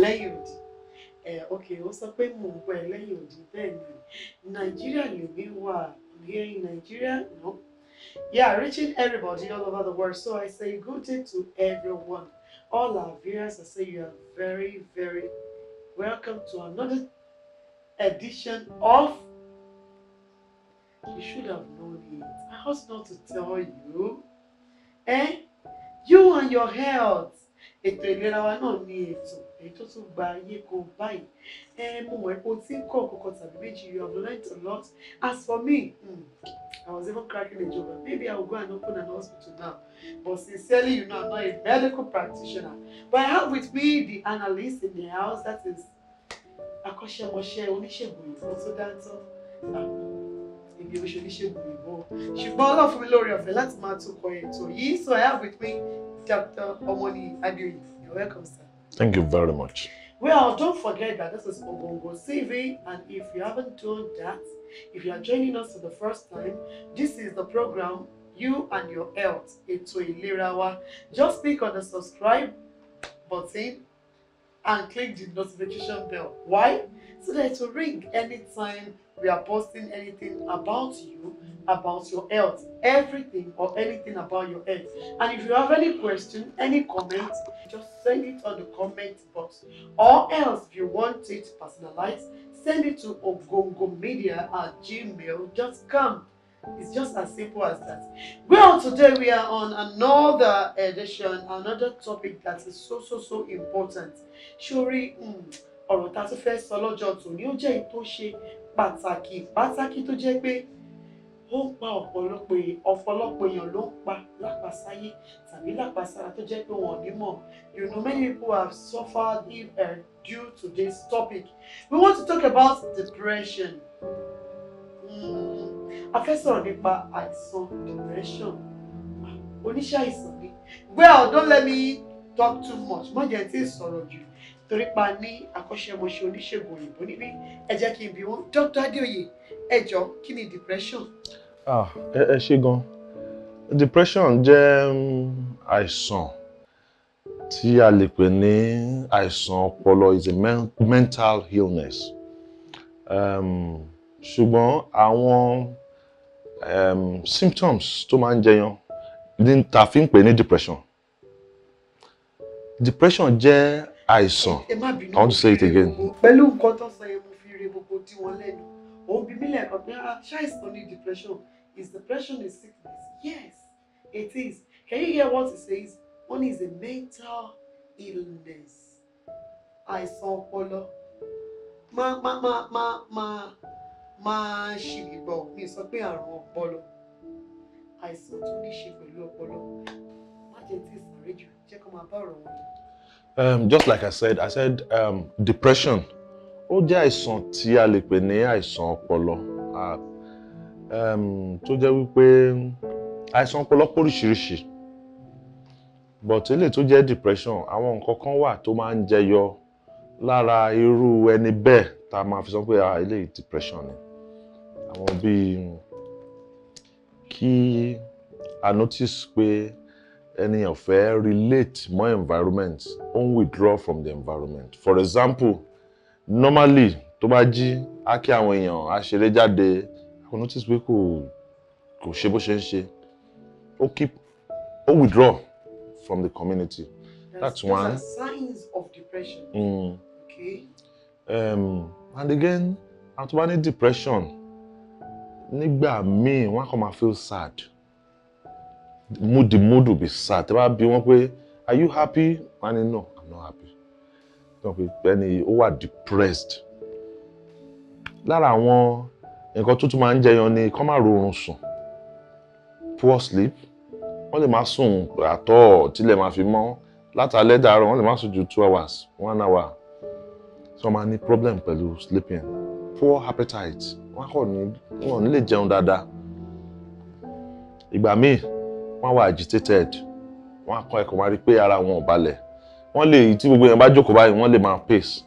lẹ́yìn òdì. Okay, ó sọ pé mò ń pẹ́ lẹ́yìn òdì bẹ́ẹ̀ ni. Nigeria lèmi wà. Here in Nigeria, no. Yeah, reaching everybody all over the world. So I say good day to everyone. All our viewers, I say you are very, very welcome to another edition of You Should Have Known It. I was not to tell you. You and your health. Ètò ìlera wa náà ní ètò èyí tó tún gba ayé kan báyìí. Mo mọ̀ pé o ti ń kọ́ ọ̀kọ̀ọ̀kan tàbí méjì. You have learned a lot. As for me, I was even cracking a joke. Maybe I will go and open an hospital now. But sincerely, you know, I'm not a medical practitioner. But I have with me the analyst in the house. That is akọ́ṣẹ́mọṣẹ́ oníṣègùn òyìnbó tó dáńtọ́. Ibi oṣù oníṣègùn òyìnbó. Ṣùgbọ́n Ọlọ́run fún mi lórí ọ̀fẹ́ láti máa tukọ̀ ètò yìí. So I have with me Dr. Omoni Adeoye. You're welcome, sir. Thank you very much. Well, don't forget that this is Ogongo CV, and if you haven't done that, if you are joining us for the first time, this is the program You and Your Health. Ètò ìlera wa. Just click on the subscribe button and click the notification bell. Why? So that it will ring anytime we are posting anything about you, about your health, everything or anything about your health. And if you have any question, any comment, just send it on the comment box. Or else, if you want it personalized, send it to ogongomedia@gmail.com. It's just as simple as that. Well, today we are on another edition, another topic that is so important. Shuri, ọ̀rọ̀ tá a tún fẹ́ sọ lọ́jọ́ tòní ó jẹ́ èyí tó ṣe pàtàkì tó jẹ́ pé ó ń pa ọ̀pọ̀lọpọ̀ èèyàn ló ń pa lápasáyé tàbí lápasára tó jẹ́ pé wọn ò ní mọ̀. You know, many people have suffered due to this topic. We want to talk about depression. A fẹ́ sọ̀rọ̀ nípa àìsàn depression. Oníṣẹ́ àìsàn ni. Well, don't let me talk too much. Má jẹ́ tí ì sọ̀rọ̀ jù. Torí pa ní akọ́ṣẹ́mọṣẹ́ oníṣègùn òyìnbó níbí. Ẹ jẹ́ kí n bi wọ́n. Dr. Adeoye, ẹ jọ̀ọ́, kí ni depression? Ẹ ṣé gan. Depression jẹ́ àìsàn tí a lè pè ní àìsàn ọpọlọ, is a mental illness. Ṣùgbọ́n àwọn symptoms tó máa ń jẹyọ ní ta fi ń pè ní depression. Depression jẹ́ àìsàn. I want to say it again. Pẹ̀lú nǹkan tó sọ yẹn mo fi rí gbogbo tí wọ́n lẹ́nu. Òun bí mílẹ̀ kan pé ṣáìsàn ní depression. Is depression a sickness? Yes, it is. Can you hear what it says? One is a mental illness. Àìsàn ọpọlọ. Máa ṣì gbọ́ mi sọ pé àrùn ọpọlọ. Àìsàn tó ní ṣe pẹ̀lú ọpọlọ. Má jẹ́ tí ìsàrè jù, jẹ́ kó máa bá ọ̀rọ̀ wọn lọ. Just like I said, depression. Ó jẹ́ àìsàn tí a lè pè ní àìsàn ọpọlọ. Tó jẹ́ wípé àìsàn ọpọlọ pọ̀ oríṣiríṣi. But eléyìí tó jẹ́ depression, àwọn nǹkan kan wà tó máa ń jẹyọ lára irú ẹni bẹ́ẹ̀ tá a máa fi sọ pé eléyìí depression ni. Àwọn bíi kí a notice pé ènìyàn fẹ́ relate mọ́ environment, ó ń withdraw from the environment. For example, normally tó bá jí á kí àwọn èèyàn á ṣeré jáde, kò notice pé kò ṣe bó ṣe ń ṣe. Ó withdraw from the community. That's one. Those are signs of depression. Okay. And again, àwọn tó bá ní depression, nígbà míì wọ́n á kàn máa feel sad. The mood will be sad. Tẹ́ bá bi wọ́n pé, are you happy? Wọ́n á ní no, I'm not happy. Ẹni ó wà depressed. Lára àwọn nǹkan tó tún máa ń jẹyọ ni kó má rọrùn sùn. Poor sleep. Wọ́n lè má sùn àtọ̀ tílẹ̀ máa fi mọ́. Látàlẹ́ dàárọ̀ wọ́n lè má sùn ju 2 hours, 1 hour. So wọ́n máa ní problem pẹ̀lú sleeping. Poor appetite. Wọ́n ní lè jẹun dáadáa. Ìgbà míì wọ́n wà agitated. Wọ́n á kọ́ ẹ̀kọ́ máa rí pé ara wọn ò balẹ̀. Wọ́n lè, tí gbogbo èèyàn bá jókòó báyìí, wọ́n lè máa pace.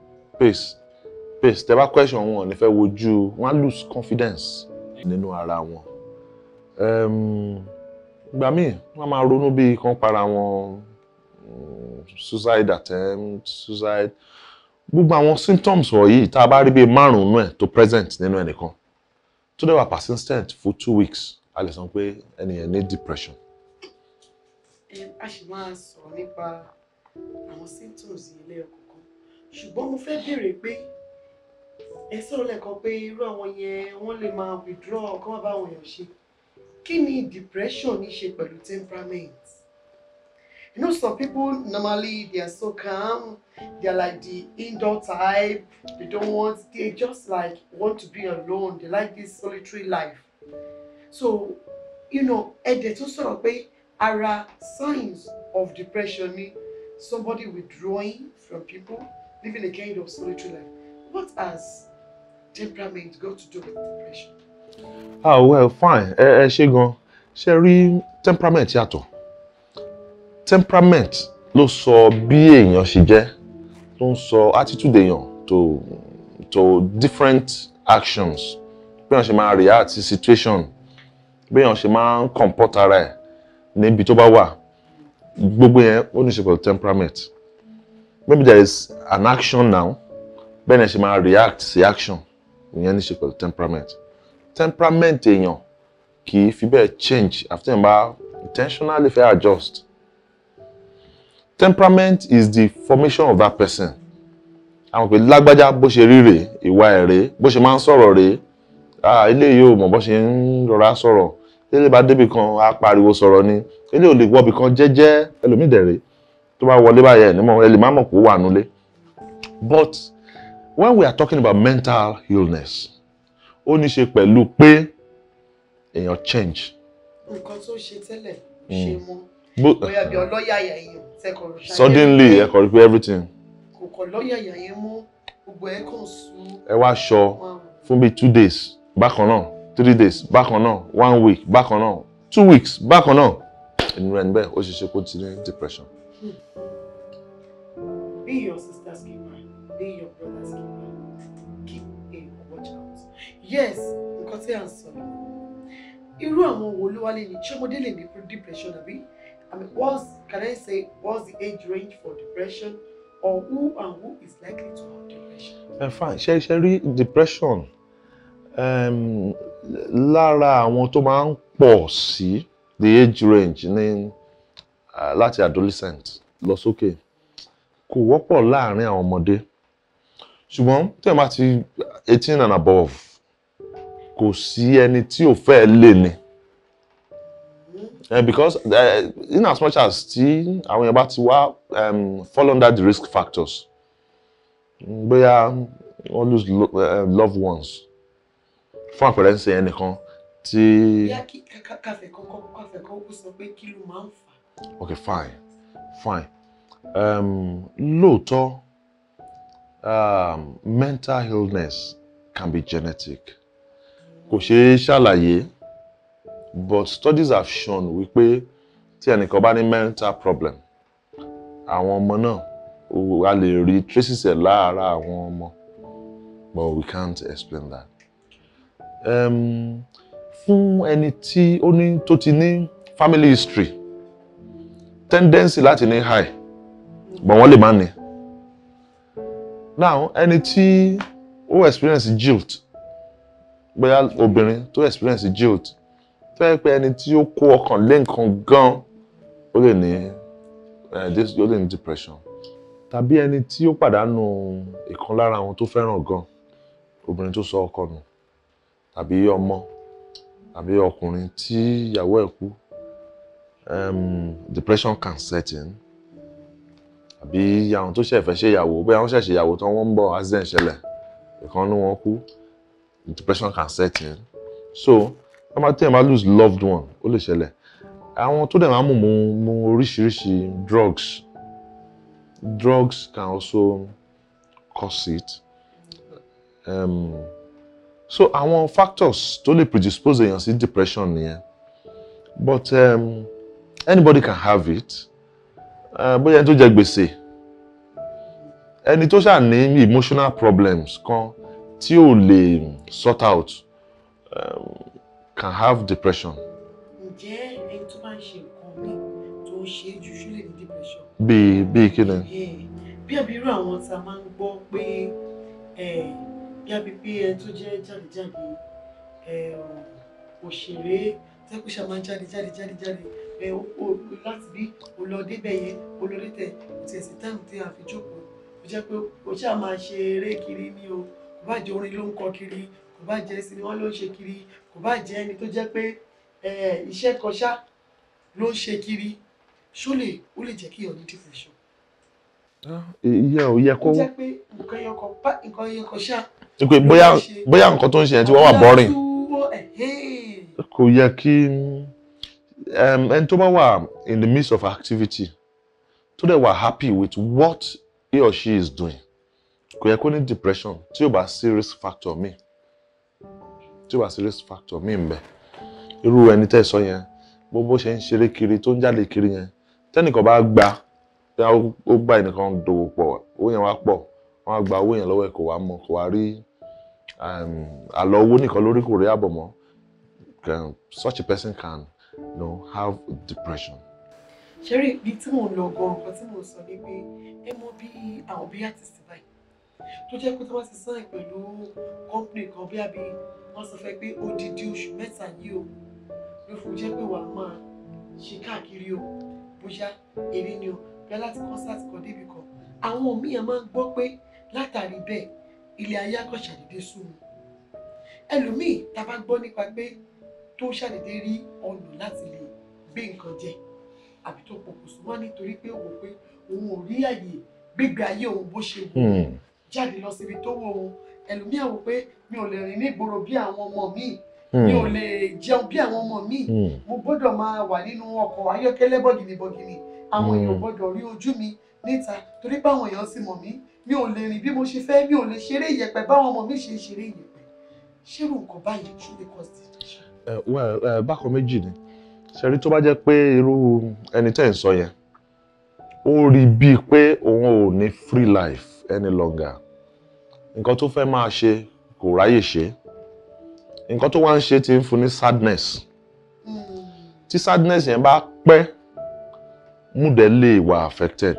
Tẹ́ bá question wọn ò ní fẹ́ wojú, wọ́n á lose confidence nínú ara wọn. Ìgbà míì wọ́n máa ronú bí kan para wọn, suicide attempt, suicide. Gbogbo àwọn symptoms wọ̀nyí tá a bá rí bíi márùn-ún ẹ̀ tó present nínú ẹnìkan tó dẹ̀ wà persistent for 2 weeks a lè sọ pé ẹnìyẹn ní depression. A sì máa sọ̀rọ̀ nípa àwọn symptoms ilé ọkọ̀ọ̀kan ṣùgbọ́n mo fẹ́ béèrè pé ẹ sọ̀rọ̀ lẹ́ẹ̀kan pé irú àwọn yẹn wọ́n lè máa withdraw kí wọ́n bá àwọn èèyàn ṣe. Kí ni depression ní ṣe pẹ̀lú temperament? You know, some people normally they are so calm, they are like the indoor type, they just like want to be alone, they like this solitary life. So, you know, ẹ̀dẹ̀ tó sọ̀rọ̀ pé ara signs of depression ni somebody withdrawing from people, living a kind of solitary life. What has temperament got to do with depression? Well, fine. Ṣé gan. Ṣé rí temperament yàtọ̀. Temperament ló sọ bí èèyàn ṣe jẹ́, ló ń sọ attitude èèyàn to different actions. Bí èèyàn ṣe máa react sí situation, bí èèyàn ṣe máa comport ara ẹ̀ níbi tó bá wà. Gbogbo yẹn ó ní ṣe pẹ̀lú temperament. Maybe there is an action now, bẹ́ẹ̀ ni ṣe máa react sí action, ìyẹn ní ṣe pẹ̀lú temperament. Temperament èèyàn kì í fi bẹ́ẹ̀ change after èèyàn bá intentionally fẹ́ adjust. Temperament is the formation of that person. Àwọn pé lágbájá bó ṣe rí rèé, ìwà ẹ̀ rèé, bó ṣe máa ń sọ̀rọ̀ rèé. Ilé yìí ò mọ̀ bó ṣe ń rọra sọ̀rọ̀. Ilé bá débi kan á pariwo sọ̀rọ̀ ni. Ilé ò lè wọbi kan jẹ́jẹ́ ẹlòmíì dẹ̀ rèé. Tó bá wọlé báyẹn nímọ̀ ẹ lè má mọ̀ kó wà nulẹ̀. But when we are talking about mental illness, ó ní ṣe pẹ̀lú pé èèyàn change. Nǹkan tó ṣe tẹ́lẹ̀ ṣe mọ́. Bóyá bí ọlọ́yàyà èèyàn tẹ́kọ̀ọ́ ṣáájú. Suddenly ẹ kọ̀ rí pé everything. Kò kọ̀ lọ́yàyà yẹn mọ́, gbogbo ẹ̀ kàn sú. Ẹ wá ṣọ fún bí 2 days bákan náà, 3 days bákan náà, 1 week bákan náà, 2 weeks bákan náà. Inú rẹ̀ níbẹ̀ ó ṣe ṣe kó ti ní depression. Be your sister's keeper, be your brother's keeper. Keep a watch out. Yes, nǹkan tí à ń sọ. Irú àwọn wo ló wá lè ní ṣọmọdé lè ní depression àbí? I mean, what's the age range for depression, or who is likely to have depression? Fine, ṣe rí depression lára àwọn tó máa ń pọ̀ sí the age range ní láti adolescent lọ sókè kò wọ́pọ̀ láàrin àwọn ọmọdé ṣùgbọ́n tí ẹ bá ti 18 and above kò sí ẹni tí ò fẹ́ lè ní. Because in as much as tí àwọn èèyàn bá ti wá fall under the risk factors bóyá wọ́n lose loved ones fún àpẹẹrẹ ń ṣe ẹnìkan tí. Yá kí káfẹ́ kọ́kọ́ sọ pé kí ló máa ń fà. Okay, fine. Lóòótọ́ mental illness can be genetic. Kò ṣeé ṣàlàyé. But studies have shown wípé tí ẹnìkan bá ní mental problem, àwọn ọmọ náà a lè rí traces ẹ̀ lára àwọn ọmọ, but we can't explain that. Fún ẹni tí ó ní tó ti ní family history, tendency láti ní high, but wọ́n lè má ní. Now ẹni tí ó experience guilt, bóyá obìnrin tó experience guilt, fẹ́ pé ẹni tí ó kó ọkàn lé nǹkan gan ó lè ní depression. Tàbí ẹni tí ó pàdánù ìkan lára àwọn tó fẹ́ràn gan, obìnrin tó sọ ọkọ nù, tàbí ọmọ, tàbí ọkùnrin tí ìyàwó ẹ̀ kú, depression can set in. Tàbí àwọn tó ṣẹ̀ fẹ́ ṣe ìyàwó, bóyá wọ́n ṣẹ̀ ṣe ìyàwó tán wọ́n ń bọ̀ accident ṣẹlẹ̀, ìkan nínú wọn kú, depression can set in. So tí ẹ máa lose loved one ó lè ṣẹlẹ̀. Àwọn tó dẹ̀ máa mú oríṣiríṣi drugs can also cause it. So àwọn factors tó lè predispose èèyàn sí depression nìyẹn. But anybody can have it. Bóyá ẹni tó jẹ gbèsè, ẹni tó ṣáà ní emotional problems kan tí ò lè sort out can have depression. Ǹjẹ́ ẹni tó bá ń ṣe nǹkan mi tó ń ṣe jù ṣó lè ní depression. Bí kí ni? Bí abirú àwọn tá a máa ń gbọ́ pé bí abi pé ẹni tó jẹ́ jáde òṣèré tẹ́kùṣà máa ń jáde láti bí olóde bẹ̀yẹ olóde tẹ̀ tí ẹ̀sìn táìmù tí a fi jókòó ó jẹ́ pé ó ṣáà máa ṣe eré kiri ní o kò bá jẹ́ orin ló ń kọ kiri kò bá jẹ́ sinimá ló ń ṣe kiri kò bá jẹ́ ẹni tó jẹ́ pé iṣẹ́ kọṣá ló ń ṣe kiri ó lè jẹ́ kí ọ̀ní depression. Ìyá ò yẹ kó. ó jẹ́ pé nǹkan ẹyọkọ ṣá. pé bóyá nǹkan tó ń ṣe yẹn tí wọ́n wà boring. kò yẹ kí ẹni tó bá wà in the midst of activity tó dẹ̀ wà happy with what he or she is doing kò yẹ kó ní depression tí ó bá sí risk factor mi ń bẹ irú ẹni tẹ́ sọ yẹn bó ṣe ń ṣeré kiri tó ń jáde kiri yẹn tẹ́nìkan bá gbà ó bá ẹnìkan dòwò pọ̀ owó yẹn wá pọ̀ wọ́n á gba owó yẹn lọ́wọ́ ẹ̀ kò wá mọ̀ kò wá rí àlọ́ owó nìkan lórí kò rí àbọ̀ mọ́ such a person can have depression. ṣeré ibi tí mò ń lọ gan nǹkan tí mò ń sọ ni pé ẹ mọ bí àwọn bí artist báyìí tó jẹ́ pé tó bá ti sign pẹ̀lú company kan bí àbí wọ́n sọ fẹ́ pé odidi oṣù mẹ́ta yìí o ló fún jẹ́ pé wàá máa ṣe káàkiri o bóyá eré ni o bí láti concert kan débi kan àwọn míì máa ń gbọ́ pé látàrí bẹ́ẹ̀ ilé ayé akọ̀ ṣàdédé sú mi ẹlòmíì tá a bá gbọ́ nípa pé tó ṣàdédé rí ọ̀nà láti lè gbé nǹkan jẹ àbí tó pokùnso wá nítorí pé ó wò pé òun ò rí àyè gbégbé ayé òun bó ṣe wù jáde lọ síbi tó wù òun ẹlòmíì wò pé mi ò lè rìn ní ìgboro bí àwọn ọmọ míì mi ò lè jẹun bí àwọn ọmọ míì mo gbọ́dọ̀ máa wà nínú ọkọ̀ ayọ́kẹ́lẹ́ bọ̀gìnìbọ̀gìnì àwọn èèyàn gbọ́dọ̀ rí ojú mi níta torí pé àwọn èèyàn sì mọ̀ mí mi ò lè rìn bí mo ṣe fẹ́ mi ò lè ṣeré ìyẹ̀pẹ̀ báwọn ọmọ mi ṣe ń ṣeré ìyẹ̀pẹ̀ ṣérù nǹkan báyìí ṣó lè cause depression. Bákan méjì ni ṣẹ́rí tó bá jẹ́ pé irú ẹni tẹ́ ń sọ yẹn ó rí bíi pé òun ò ní free life any longer nǹkan tó fẹ́ máa ṣe kò ráyè ṣe nǹkan tó wá ń ṣe ti ń fún ní sadness tí sadness yẹn bá pẹ́ mood ẹ̀ lè wà affected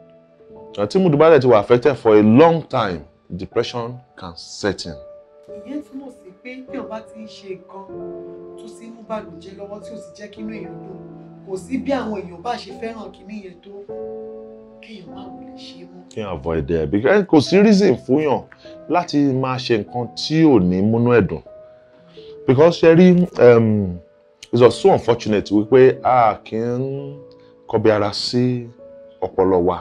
tí mood bá dẹ̀ ti wà affected for a long time depression can set in. ìyẹn túmọ̀ sí pé bí o bá ti ń ṣe nǹkan tó sì mú bàlùjẹ́ lọ́wọ́ tí o sì jẹ́ kínú èèyàn dùn kò sí bí àwọn èèyàn bá ṣe fẹ́ràn kíní yẹn tó kéèyàn má wò lè ṣe mọ́. kéèyàn avoid ẹ̀ because kò sí reason fún yàn láti máa ṣe nǹkan tí ò ní múnú ẹ̀ dùn because ṣe rí it's just so unfortunate wípé a kì í kọbi ara sí ọpọlọ wa.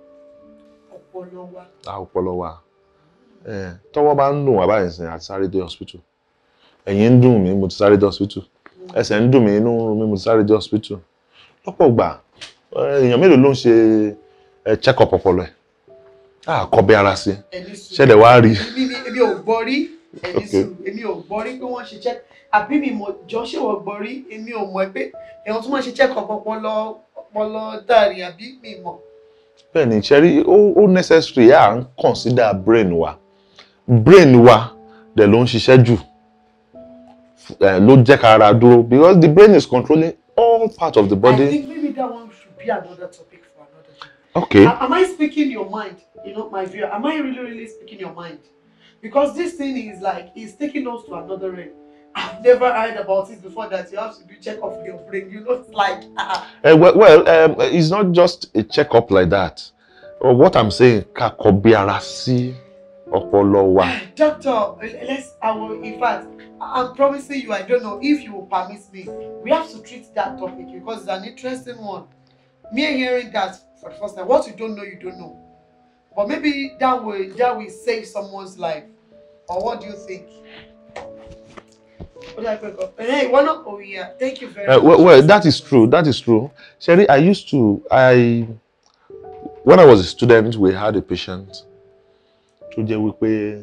ọpọlọ wa tọ́wọ́ bá ń dùn wá báyìí sìn àti sáré dé hospital ẹ̀yìn ń dùn mí mo ti sáré dé hospital ẹsẹ̀ ń dùn mí inú ń run mí mo ti sáré dé hospital lọ́pọ̀ gbà èèyàn mélòó ló ń ṣe check up ọpọlọ ẹ̀ kọbi ara sí ṣẹlẹ̀ wá rí. èmi ò gbọ́ rí èmi ò gbọ́ rí pé wọ́n ṣe check àbí mi mọ̀ jọ ṣé wọ́n gbọ́ rí èmi ò mọ̀ pé èèyàn tó máa ṣe check up ọpọlọ dàrí àbí mi mọ̀. bẹ́ẹ̀ni ṣẹ́rí ó necessary à ń consider brain wa dẹ̀ ló ń ṣiṣẹ́ jù ló jẹ́ ká ara dúró because the brain is controlling all parts of the body. I think maybe that one should be another topic for another day. Okay. Am I speaking your mind? My view. Am I really speaking your mind? Because this thing is like it's taking us to another end. I've never heard about it before that you have to do check-up for your brain. It's like it's not just a check-up like that. What I'm saying, ká kọbi ara sí ọpọlọ wa. Doctor, in fact, I'm promising you, I don't know if you will permit me. We have to treat that topic because it's an interesting one. Me hearing that for the first time, what you don't know, you don't know. But maybe that will save someone's life. Or what do you think? Hey, one up. Oh yeah, thank you very much. Well, that is true. Sherry, when I was a student, we had a patient. The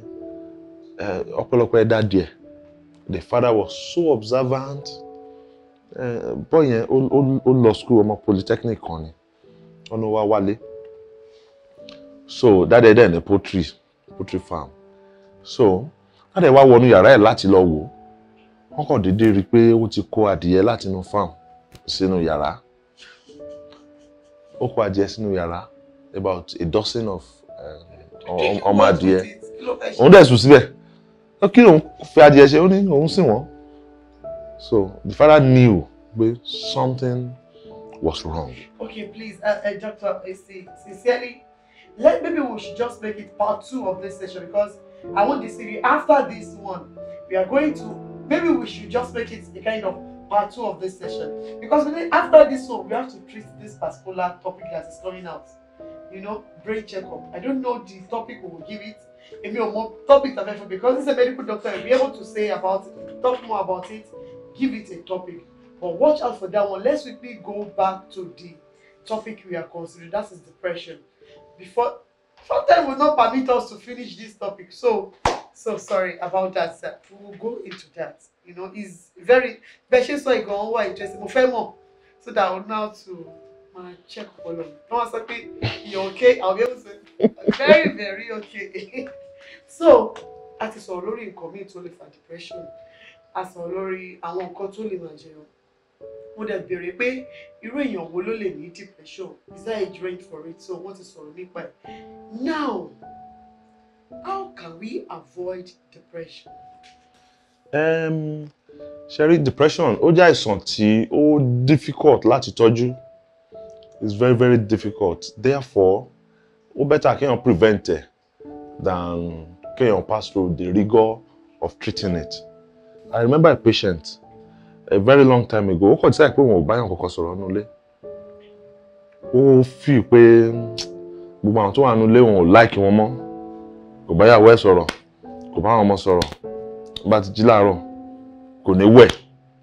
father was so observant. Boy, he law school, polytechnic, Wale. So that then a poultry farm. So that wa wọnú yàrá ẹ̀ láti lọ wò. Wọ́n kàn dédé rí pé ó ti kó adìyẹ láti inú farm sínú yàrá. ó kó adìẹ sínú yàrá about a dozen of ọmọ adìẹ òun dẹ̀ sùn síbẹ̀ kí lòun fi adìẹ ṣe ó ní òun sìn wọ́n. So the father knew but something was wrong. Okay, please, Doctor, sincerely, maybe we should just make it part 2 of this session because I want this series. After this one, we are going to, maybe we should just make it a kind of part 2 of this session because after this one, we have to treat this particular topic that is coming out. You know, brain checkup. I don't know the topic we will give it. Maybe more topic because it's a medical doctor, we'll be able to say about it, talk more about it, give it a topic. But watch out for that one. Let's quickly go back to the topic we are considering. That is depression. Before time will not permit us to finish this topic. So sorry about that, sir. We will go into that. You know, it's very interesting. So that I will know how to check all of it. No, say you're okay. I'll be able to say very, very okay. So, at is already in commit only for depression. As already àwọn nǹkan tó lè máa jẹun. Mo dẹ̀ béèrè pé irú èèyàn wo ló lè ní depression? Is there age range for it? So wọ́n ti sọ̀rọ̀ nípa ẹ̀. Now, how can we avoid depression? Sherry, depression ó jẹ́ àìsàn tí ó difficult láti tọ́jú. It's very, very difficult. Therefore, ó better kéèyàn prevent it than kéèyàn pass through the rigor of treating it. I remember a patient a very long time ago. Ó kàn decide pé òun ò bá yàn kankan sọ̀rọ̀ nínú ilé. Ó feel pé gbogbo àwọn tó wà nínú ilé òun ò like wọn mọ́. Kò bá yàwó ẹ̀ sọ̀rọ̀, kò bá àwọn ọmọ sọ̀rọ̀. Bá ti jí láàárọ̀, kò ní wẹ̀.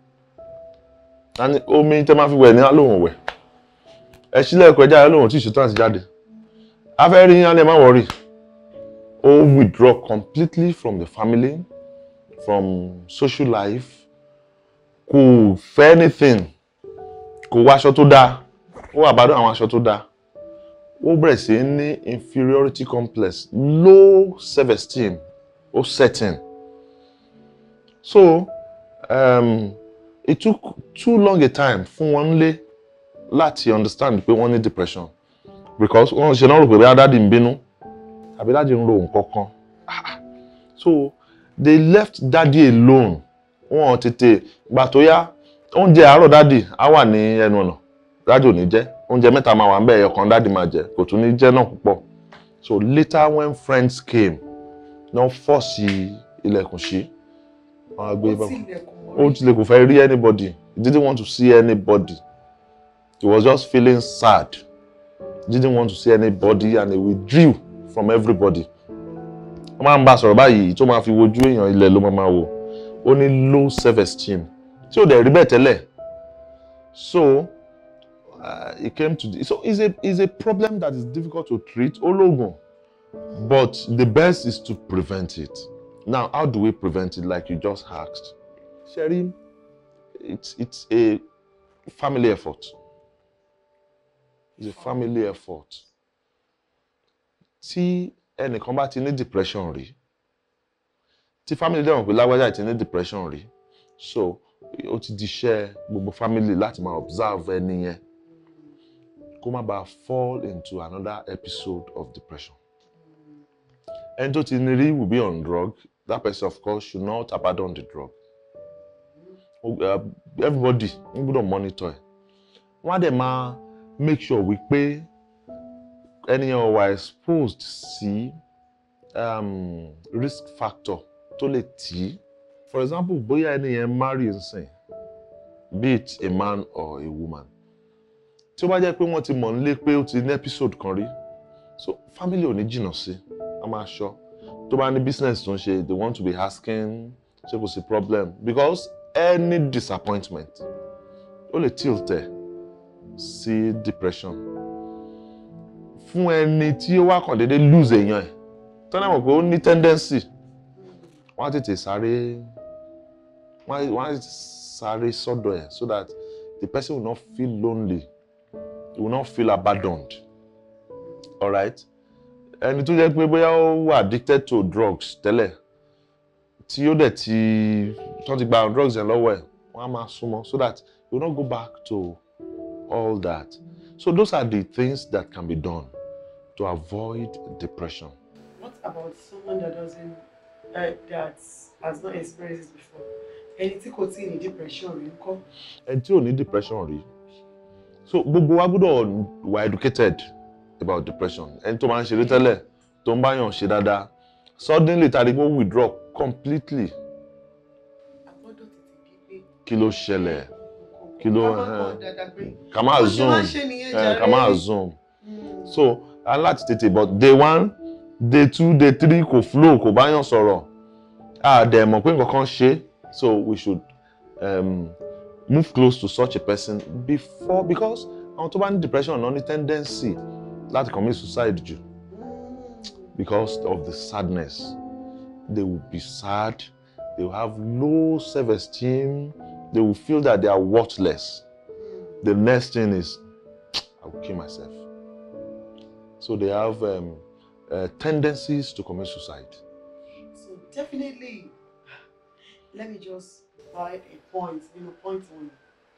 Omi tẹ́ máa fi wẹ̀ ní alóhùn wẹ̀. Ẹ sílẹ̀ ẹ̀kọ́ ẹja lóhùn tí ìṣètò àti jáde. A fẹ́ rí yín alẹ́ má worry. Ó withdraw completely from the family, from social life. Kò fẹ́ anything. Kò wá aṣọ tó dáa. Ó àbádọ́ àwọn aṣọ tó dáa. Ó bẹ̀rẹ̀ sí ní inferiority complex, low self-esteem, ó setting. So, it took too long a time fún wọn lé láti understand pé wọ́n ní depression because wọ́n ṣe náà rò pé bí daddy ń bínú àbí daddy ń ro nǹkan kan. So they left daddy alone. Wọ́n tètè gbà tó yá oúnjẹ àárọ̀ daddy á wà ní ẹnu ọ̀nà daddy ò ní jẹ oúnjẹ mẹ́ta máa wà ń bẹ̀ ẹ̀kan daddy máa jẹ kò tún ní jẹ náà púpọ̀. So later when friends came náà force ilẹ̀kùn ṣí. Ó tilẹ̀ kò fẹ́ rí anybody. He didn't want to see anybody. He was just feeling sad. Didn't want to see anybody and he withdrew from everybody. Wọ́n máa ń bá sọ̀rọ̀ báyìí tó máa fi wojú èèyàn ilẹ̀ ló máa wò. Ó ní low self-esteem. Tí ó dẹ̀ rí bẹ́ẹ̀ tẹ́lẹ̀. So it came to this. So it's a problem that is difficult to treat. Ológun. But the best is to prevent it. Now, how do we prevent it like you just asked? Sherry, it's a family effort. It's a family effort. Tí ẹnìkan bá ti ní depression rí, tí family dẹ̀ mọ̀ pé lágbájá ti ní depression rí, so ó ti di iṣẹ́ gbogbo family láti máa observe ẹni yẹn kó má bàa fall into another episode of depression. Ẹni tó ti ní rí will be on drug. That person, of course, should not abandon the drug. Everybody, we gbọ́dọ̀ monitor. Wọ́n á dẹ̀ máa make sure wípé ẹnìyàn wà exposed sí risk factor tó lè tì. For example, bóyá ẹnìyàn marry nsìn, be it a man or a woman. Tí ó bá jẹ́ pé wọ́n ti mọ̀ nílé pé ó ti ní episode kan rí, so family ò ní jìnnà sí, a máa ṣọ́. Tó bá ní business tó ń ṣe, they want to be asking ṣé kò sí problem because any disappointment ó lè tilt ẹ sí depression. Fún ẹni tí ó wá kàn déédé lose èèyàn ẹ̀ tó náà mọ̀ pé ó ní tendency wọ́n á tètè sáré sọ́dọ̀ ẹ̀ so that the person will not feel lonely, he will not feel abandoned. All right? Ẹni tó jẹ́ pé bóyá ó wà addicted to drugs tẹ́lẹ̀ tí ó dẹ̀ tó ti gba drugs yẹn lọ́wọ́ ẹ̀ wọ́n á máa súnmọ́ so that he will not go back to all that. So those are the things that can be done to avoid depression. What about someone that doesn't, that has not experienced this before? Anything kò tí ní depression rí ńkọ́? And tí ò ní depression rí. So gbogbo wa gbọ́dọ̀ wà educated about depression. Ẹni tó máa ń ṣeré tẹ́lẹ̀, tó ń bá yàn ṣe dáadáa, suddenly tàbí kó withdraw completely. Kí ló ṣẹlẹ̀? Kí ló ká máa zoom. So aláti tètè, but day 1, day 2, day 3 kò flow, kò bá yàn sọ̀rọ̀. Dẹ̀ mọ̀ pé nǹkan kan ṣe. So we should move close to such a person before, because àwọn tó bá ní depression náà ní tendency láti commit suicide jù because of the sadness. They will be sad, they will have low self-esteem, they will feel that they are worthless. The next thing is, I will kill myself. So they have tendencies to commit suicide. So definitely, let me just buy a point, point 1.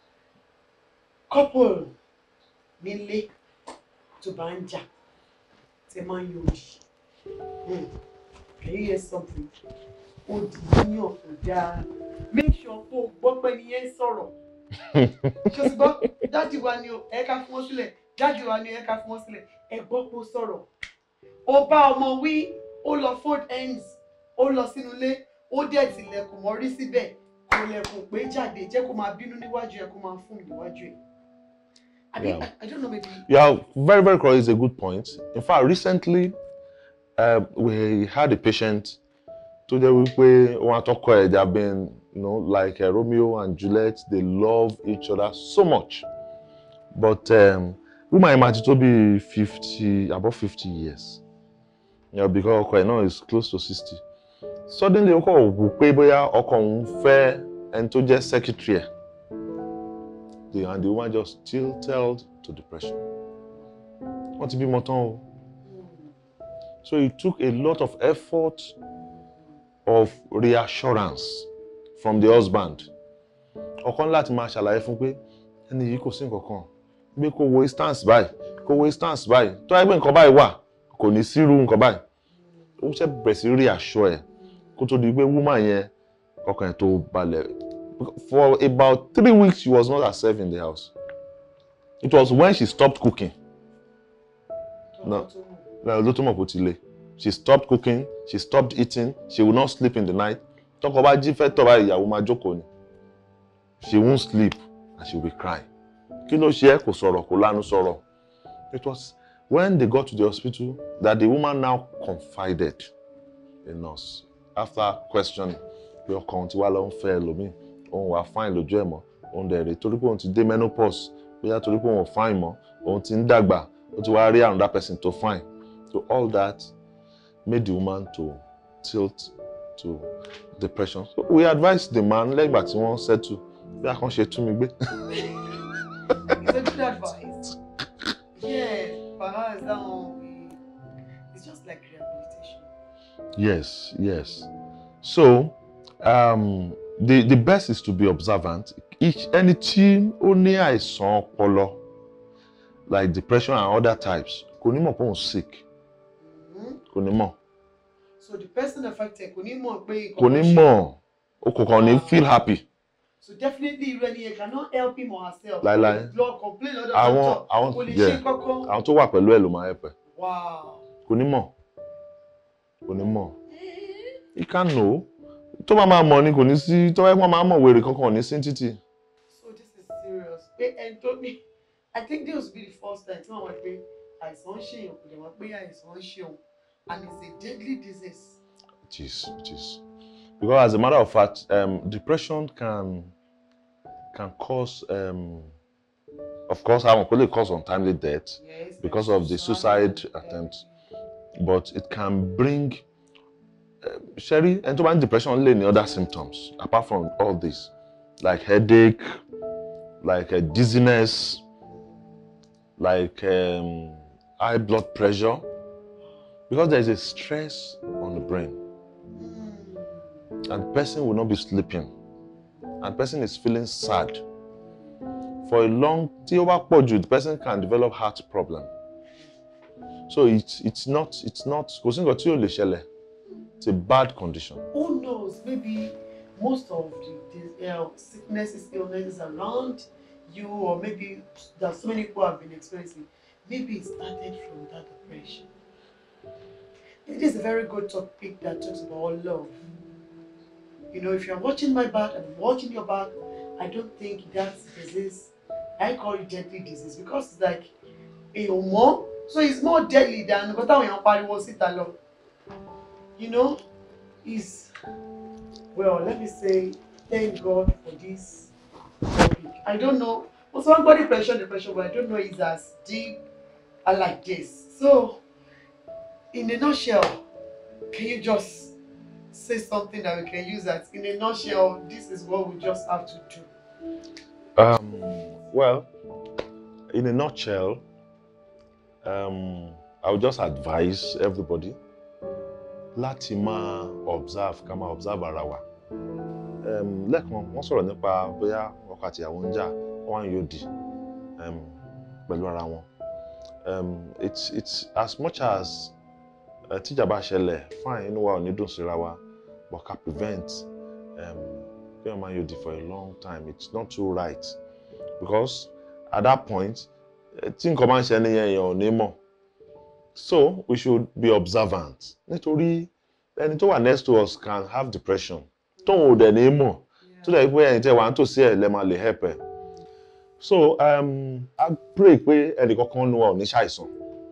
Couple nílé tó bá ń jà tẹ́ máa ń yọrí. Can you hear something? Ó di yíyàn kò dáa. Make sure kó o gbọ́ pé ní yẹn sọ̀rọ̀. Ṣé o ti gbọ́? Dájú wa ni o, ẹ ká fún wọn sílẹ̀. Dájú wa ni ẹ ká fún wọn sílẹ̀. Ẹ gbọ́ kó sọ̀rọ̀. Ó bá ọmọ wí, ó lọ fold ends, ó lọ sínú ilé, ó dẹ̀ tilẹ̀kùn mọ́rí síbẹ̀. Kò lẹ̀kùn pé jáde, jẹ́ kó máa bínú níwájú ẹ, kó máa fún níwájú ẹ. I don't know, maybe. Yeah, very, very correct. It's a good point. In fact, recently, we had a patient today we want to call it. They have been, like Romeo and Juliet. They love each other so much. But we might imagine to be 50, above 50 years. Because is close to 60. Suddenly, and to just secretary. And the woman just tilted to depression. Want to be more. So it took a lot of effort of reassurance from the husband. Ọkàn láti máa ṣàlàyé fún pé ẹni yìí kò sí nǹkan kan. Bí kò wo instance báyìí. Tó ẹgbẹ́ nǹkan báyìí wà, kò ní sírú nǹkan báyìí. Ó ṣe bẹ̀rẹ̀ sí reassure ẹ̀ kó tó di pé woman yẹn ọkàn ẹ̀ tó balẹ̀. For about 3 weeks, she was not herself in the house. It was when she stopped cooking. She stopped cooking, she stopped eating, she would not sleep in the night. She won't sleep and she will be crying. It was when they got to the hospital that the woman now confided in us. After questioning, òun wà fine lójú ẹ̀ mọ́, òun dẹ̀ rè torí pé òun ti dé menopause, bóyá torí pé òun fine mọ́, òun ti ń dàgbà, ó ti wá rí another person to fine. So all that made the woman to tilt to depression. So we advised the man lẹ́yìn ìgbà tí wọ́n settle bí a kàn ṣe tú mi gbé. It's a good advice. Yeah, perhaps that one it's just like rehabilitation. Yes. So the best is to be observant. Any team only àìsàn ọpọlọ like depression and other types kò ní mọ̀ pé òun sick. Kò ní mọ̀. So the person affected kò ní mọ̀ pé kò ní mọ̀, ó kò kàn ní feel happy. So definitely Irene cannot help him or herself. Like complain other doctor. Àwọn tó wà pẹ̀lú ẹ̀ ló máa help ẹ̀. Wow. Kò ní mọ̀. He can't know. Tó bá máa mọ̀ ni kò ní sí, tó bá máa mọ̀ wèrè kankan ní sí títì. So this is serious. Anthony, I think this will be the first time tí wọ́n wá pé àìsàn ṣèyàn kò lè wá pé àìsàn ṣèyàn, and it's a deadly disease. It is. Because as a matter of fact, depression can cause, of course, I won't cause untimely death because of the suicide attempt, but it can bring Sherry, and to manage depression only any other symptoms apart from all this, like headache, like dizziness, like high blood pressure, because there is a stress on the brain, and the person will not be sleeping, and the person is feeling sad For a long, the person can develop heart problem. So it's not, it's a bad condition. Who knows? Maybe most of the sicknesses, illnesses around you, or maybe that so many people have been experiencing, maybe it started from that depression. It is a very good topic that talks about love. You know, if you're watching my back and I'm watching your back, I don't think that's disease. I call it deadly disease because it's like a hormone. So it's more deadly than what was it alone. You know, is well, let me say thank God for this topic. I don't know. What's one body depression, but I don't know it's as deep and like this. So in a nutshell, can you just say something that we can use that in a nutshell, this is what we just have to do? Well, in a nutshell, I would just advise everybody láti máa observe ara wa. Lẹ́ẹ̀kan wọ́n sọ̀rọ̀ nípa bóyá ọkọ àti ìyàwó ń jà wọ́n ń yòdì pẹ̀lú ara wọn. It's as much as tíjà bá ṣẹlẹ̀ fine inú wa ò ní dùn síra wa, but can prevent bí wọ́n máa yòdì for a long time. It's not too right because at that point tí nǹkan máa ń ṣe ẹni yẹn ò ní mọ̀. So we should be observant. Nítorí ẹni tó wà next to us can have depression. Tóun ò dẹ̀ ní mọ̀. Tó dẹ̀ pé ẹ̀yin tẹ́ wà ń tòsí ẹ̀ lẹ́ máa lè help ẹ̀. So I pray pé ẹnì kankan nu wa ò ní ṣàìsàn.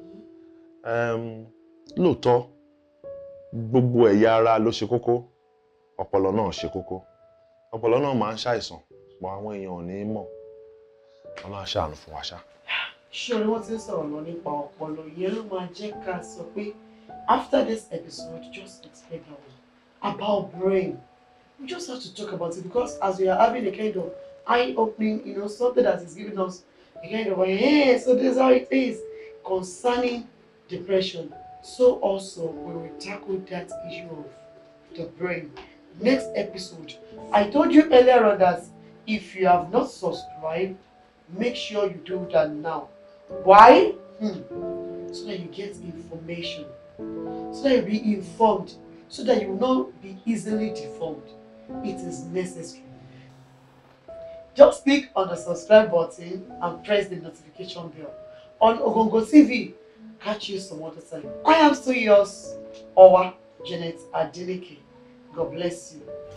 Lóòótọ́ gbogbo ẹ̀yà ara ló ṣe kókó. Ọpọlọ náà ṣe kókó. Ọpọlọ náà máa ń ṣàìsàn. Ṣùgbọ́n àwọn èèyàn ò ní mọ̀. Ọlọ́run á ṣàánú fún wa ṣá. Sure, wọ́n ti ń sọ̀rọ̀ lọ nípa ọpọlọ yẹn ló máa jẹ́ ká sọ pé after this episode just explain that one about brain. We just have to talk about it because as we are having a kind of eye-opening, you know, something that is giving us a kind of hey, so this is how it is concerning depression. So also we will tackle that issue of the brain next episode. I told you earlier on that if you have not subscribed, make sure you do that now. Why? So that you get information, so that you be informed, so that you will not be easily deformed. It is necessary. Just click on the subscribe button and press the notification bell. On Ogongo TV, catch you some other time. I am still yours, Owa Janet Adeleke. God bless you.